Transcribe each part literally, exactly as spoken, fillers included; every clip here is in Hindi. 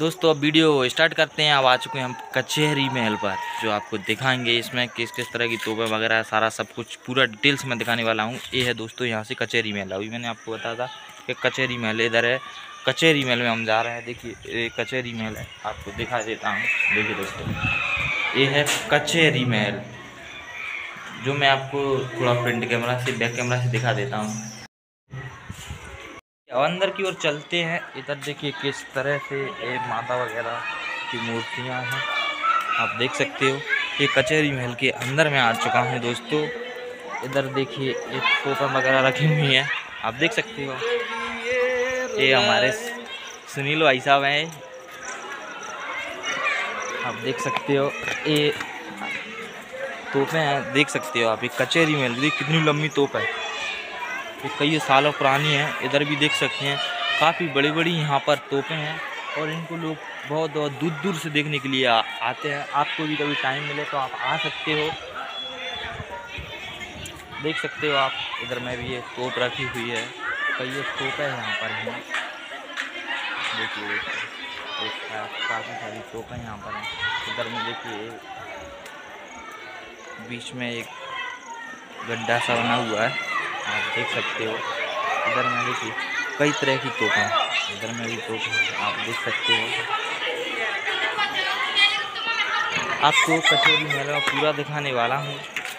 दोस्तों अब वीडियो स्टार्ट करते हैं। अब आ चुके हैं हम कचहरी महल पर, जो आपको दिखाएंगे इसमें किस किस तरह की तोपें वगैरह सारा सब कुछ पूरा डिटेल्स में दिखाने वाला हूँ। ये है दोस्तों यहाँ से कचहरी महल। अभी मैंने आपको बताया था कि कचहरी महल इधर है। कचहरी महल में हम जा रहे हैं। देखिए कचहरी महल है, आपको दिखा देता हूँ। देखिए दोस्तों ये है कचहरी महल, जो मैं आपको थोड़ा फ्रंट कैमरा से बैक कैमरा से दिखा देता हूँ। अंदर की ओर चलते हैं। इधर देखिए किस तरह से ये माता वगैरह की मूर्तियां हैं, आप देख सकते हो। ये कचहरी महल के अंदर में आ चुका हूँ दोस्तों। इधर देखिए एक तोपा वगैरह रखी हुई हैं, आप देख सकते हो। ये हमारे सुनील भाई साहब हैं, आप देख सकते हो। ये तोपें हैं, देख सकते हो आप। ये कचहरी महल देखिए कितनी लंबी तोप है, ये कई सालों पुरानी है। इधर भी देख सकते हैं काफ़ी बड़ी बड़ी यहाँ पर तोपें हैं, और इनको लोग बहुत बहुत दूर दूर से देखने के लिए आ, आते हैं। आपको भी कभी टाइम मिले तो आप आ सकते हो, देख सकते हो आप। इधर में भी ये तोप रखी हुई है, कई तोपें यहाँ पर हैं। देखिए काफ़ी सारी तोपें यहाँ पर हैं। इधर में देखिए बीच में एक गड्ढा सा बना हुआ है, आप देख सकते हो। इधर में देखिए कई तरह की तोपें, इधर में भी तोप आप देख सकते हो। आपको कचहरी महल में पूरा दिखाने वाला हूँ।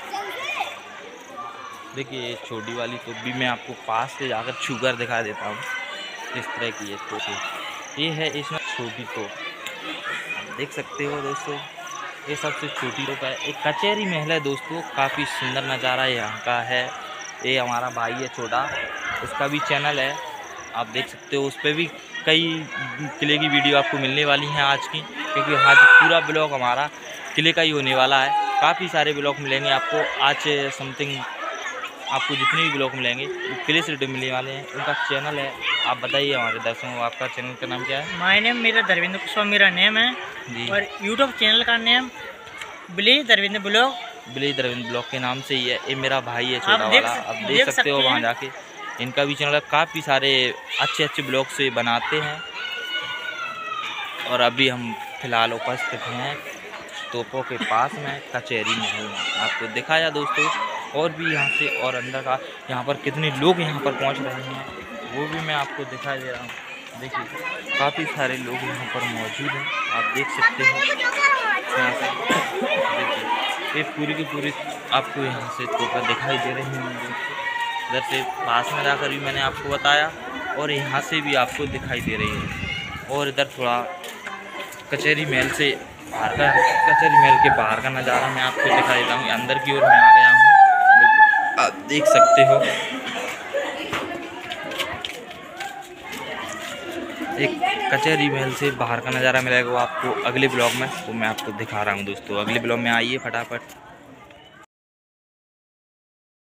देखिए छोटी वाली तोप भी मैं आपको पास से जाकर छूकर दिखा देता हूँ किस तरह की ये तोप है। ये है इसमें छोटी तोप, आप देख सकते हो दोस्तों। ये सबसे छोटी तोप है। एक कचहरी महल है दोस्तों, काफ़ी सुंदर नज़ारा यहाँ का है। ये हमारा भाई है छोटा, उसका भी चैनल है, आप देख सकते हो। उस पर भी कई किले की वीडियो आपको मिलने वाली हैं आज की, क्योंकि आज पूरा ब्लॉग हमारा किले का ही होने वाला है। काफ़ी सारे ब्लॉग मिलेंगे आपको आज। समथिंग आपको जितने भी ब्लॉग मिलेंगे वो किले से मिलने वाले हैं। उनका चैनल है, आप बताइए हमारे दर्शकों को आपका चैनल का नाम क्या है? माय नेम मेरा धर्मेंद्र कुशवाहा मेरा नेम है जी, और यूट्यूब चैनल का name village Dharmendra blog, village Dharmendra blog के नाम से ही है। ये मेरा भाई है छोटा वाला, आप देख, देख सकते हो वहाँ जाके। इनका भी चैनल है, काफ़ी सारे अच्छे अच्छे ब्लॉग से बनाते हैं। और अभी हम फिलहाल उपस्थित हैं तोपों के पास में कचहरी महल में, आपको दिखाया दोस्तों। और भी यहाँ से और अंदर का यहाँ पर कितने लोग यहाँ पर पहुँच रहे हैं वो भी मैं आपको दिखा दे रहा हूँ। देखिए काफ़ी सारे लोग यहाँ पर मौजूद हैं, आप देख सकते हो। यहाँ से देखिए ये पूरी की पूरी आपको यहाँ से तोपें दिखाई दे रही हैं। इधर से पास में जाकर भी मैंने आपको बताया, और यहाँ से भी आपको दिखाई दे रही है। और इधर थोड़ा कचहरी महल से बाहर का, कचहरी महल के बाहर का नज़ारा मैं आपको दिखा देता हूँ। अंदर की ओर मैं आ गया हूँ, आप देख सकते हो। एक कचहरी महल से बाहर का नज़ारा मिलेगा वो आपको अगले ब्लॉग में, वो मैं आपको दिखा रहा हूँ दोस्तों। अगले ब्लॉग में आइए फटाफट।